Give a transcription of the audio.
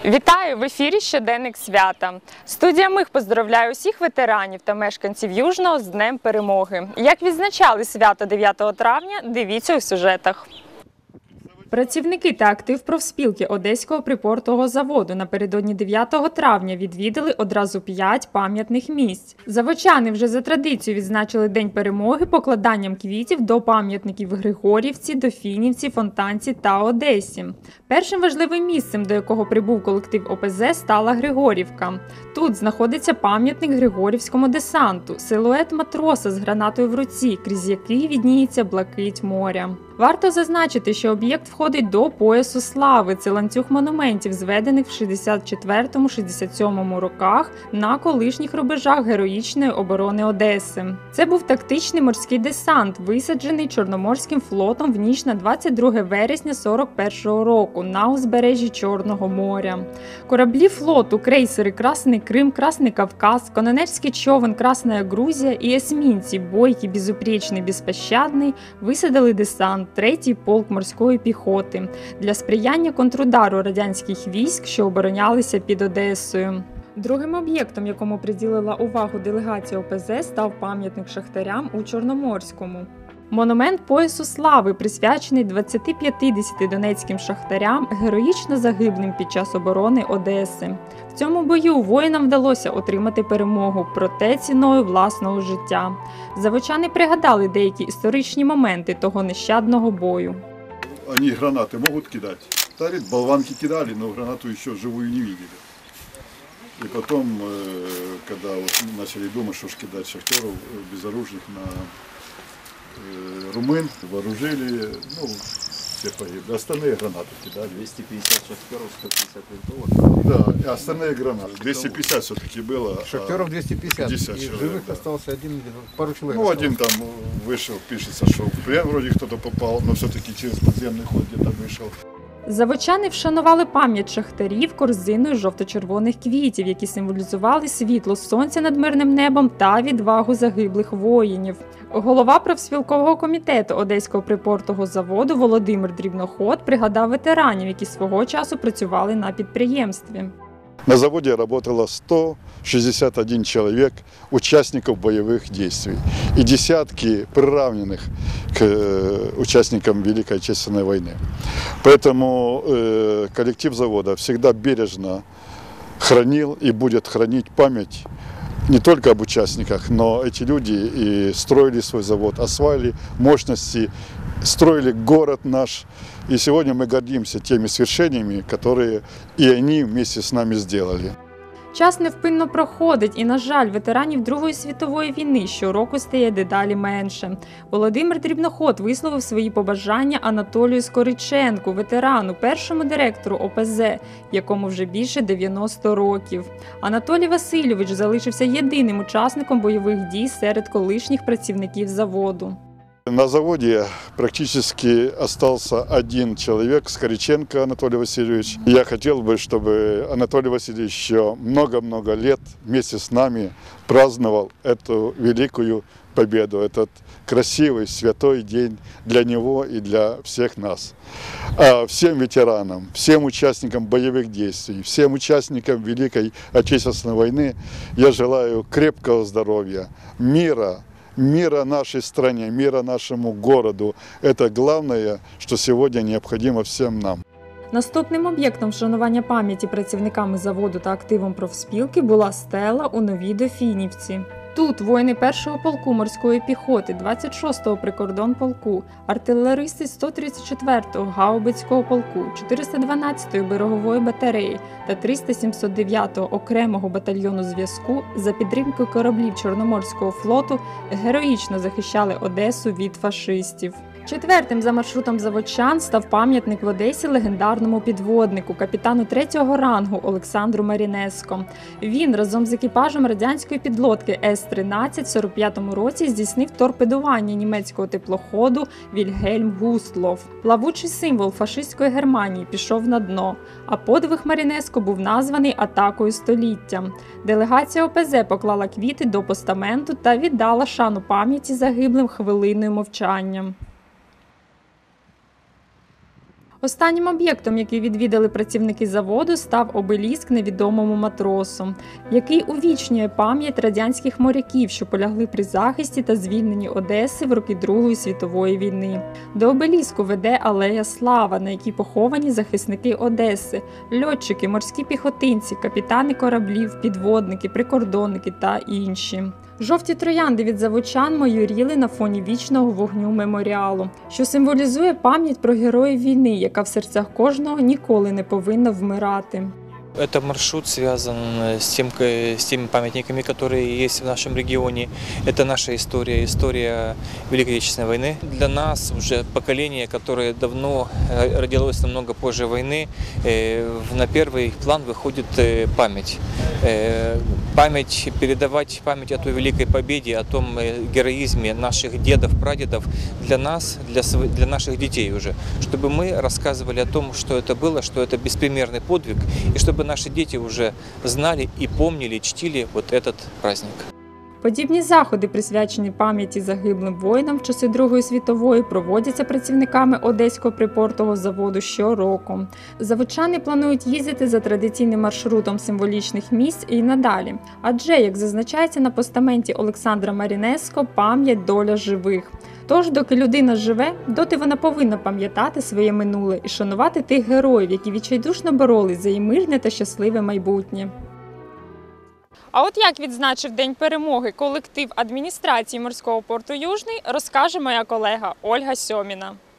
Вітаю! В ефірі «Щоденник свята». Студія «Миг» поздоровляє усіх ветеранів та мешканців Южного з Днем Перемоги. Як відзначали свято 9 травня, дивіться у сюжетах. Працівники та актив профспілки Одеського припортового заводу напередодні 9 травня відвідали одразу 5 пам'ятних місць. Заводчани вже за традицією відзначили День Перемоги покладанням квітів до пам'ятників в Григорівці, Дофінівці, Фонтанці та Одесі. Першим важливим місцем, до якого прибув колектив ОПЗ, стала Григорівка. Тут знаходиться пам'ятник Григорівському десанту, силует матроса з гранатою в руці, крізь який відніється блакить моря. Варто зазначити, що об'єкт входить до поясу слави. Це ланцюг монументів, зведених в 64-67 роках на колишніх рубежах героїчної оборони Одеси. Це був тактичний морський десант, висаджений Чорноморським флотом в ніч на 22 вересня 41-го року на узбережжі Чорного моря. Кораблі флоту, крейсери «Красний Крим», «Красний Кавказ», канонерський човен «Красная Грузія» і есмінці «Бойкий», «Безупречний», «Безпощадний» висадили десант, 3-й полк морської піхоти, для сприяння контрудару радянських військ, що оборонялися під Одесою. Другим об'єктом, якому приділила увагу делегація ОПЗ, став пам'ятник шахтарям у Чорноморському. Монумент поясу слави, присвячений 20-50 донецьким шахтарям, героїчно загиблим під час оборони Одеси. В цьому бою воїнам вдалося отримати перемогу, проте ціною власного життя. Заводчани пригадали деякі історичні моменти того нещадного бою. Вони гранати можуть кидати. Говорит, болванки кидали, но гранату еще живую не видели. И потом, когда вот начали думать, что ж кидать шахтеров безоружных на румын, вооружили, ну, все погибли. Остальные гранаты кидали. 250 шахтеров, 150 винтовок. Да, и остальные гранаты. 250 все-таки было. Шахтеров 250. 50 и человек, живых да. остался один, пару человек. Ну, осталось. один там вышел, пишется, что в плен вроде кто-то попал, но все-таки через подземный ход где-то вышел. Заводчани вшанували пам'ять шахтарів корзиною жовто-червоних квітів, які символізували світло сонця над мирним небом та відвагу загиблих воїнів. Голова профспілкового комітету Одеського припортового заводу Володимир Дрібноход пригадав ветеранів, які свого часу працювали на підприємстві. На заводе работало 161 человек, участников боевых действий, и десятки приравненных к участникам Великой Отечественной войны. Поэтому коллектив завода всегда бережно хранил и будет хранить память не только об участниках, но эти люди и строили свой завод, осваивали мощности, строили город наш. И сегодня мы гордимся теми свершениями, которые и они вместе с нами сделали. Час невпинно проходить і, на жаль, ветеранів Другої світової війни щороку стає дедалі менше. Володимир Дрібноход висловив свої побажання Анатолію Скориченку, ветерану, першому директору ОПЗ, якому вже більше 90 років. Анатолій Васильович залишився єдиним учасником бойових дій серед колишніх працівників заводу. На заводе практически остался один человек, Скориченко Анатолий Васильевич. Я хотел бы, чтобы Анатолий Васильевич еще много-много лет вместе с нами праздновал эту великую победу, этот красивый, святой день для него и для всех нас. А всем ветеранам, всем участникам боевых действий, всем участникам Великой Отечественной войны я желаю крепкого здоровья, мира нашей стране, мира нашему городу. Это главное, что сегодня необходимо всем нам. Наступним об'єктом вшанування пам'яті працівниками заводу та активом профспілки була стела у Новій Дофінівці. Тут воїни 1-го полку морської піхоти, 26-го прикордонполку, артилеристи 134-го гаубицького полку, 412-ї берегової батареї та 379-го окремого батальйону зв'язку за підтримкою кораблів Чорноморського флоту героїчно захищали Одесу від фашистів. Четвертим за маршрутом заводчан став пам'ятник в Одесі легендарному підводнику, капітану 3-го рангу Олександру Марінеско. Він разом з екіпажем радянської підлодки С-13 в 45-му році здійснив торпедування німецького теплоходу Вільгельм Густлов. Плавучий символ фашистської Германії пішов на дно, а подвиг Марінеско був названий атакою століття. Делегація ОПЗ поклала квіти до постаменту та віддала шану пам'яті загиблим хвилиною мовчання. Останнім об'єктом, який відвідали працівники заводу, став обеліск невідомому матросу, який увічнює пам'ять радянських моряків, що полягли при захисті та звільненні Одеси в роки Другої світової війни. До обеліску веде алея Слава, на якій поховані захисники Одеси, льотчики, морські піхотинці, капітани кораблів, підводники, прикордонники та інші. Жовті троянди від заводчан майоріли на фоні вічного вогню меморіалу, що символізує пам'ять про героїв війни, яка в серцях кожного ніколи не повинна вмирати. Это маршрут связан с теми памятниками, которые есть в нашем регионе. Это наша история, история Великой Отечественной войны. Для нас, уже поколение, которое давно родилось намного позже войны, на первый план выходит память. Память, передавать память о той великой победе, о том героизме наших дедов, прадедов для нас, для наших детей уже. Чтобы мы рассказывали о том, что это было, что это беспримерный подвиг, и чтобы наши дети уже знали и помнили, чтили вот этот праздник. Подібні заходи, присвячені пам'яті загиблим воїнам в часи Другої світової, проводяться працівниками Одеського припортового заводу щороку. Заводчани планують їздити за традиційним маршрутом символічних місць і надалі. Адже, як зазначається на постаменті Олександра Марінеско, пам'ять – доля живих. Тож, доки людина живе, доти вона повинна пам'ятати своє минуле і шанувати тих героїв, які відчайдушно боролись за її мирне та щасливе майбутнє. А от як відзначив День перемоги колектив адміністрації морського порту Южний, розкаже моя колега Ольга Сьоміна.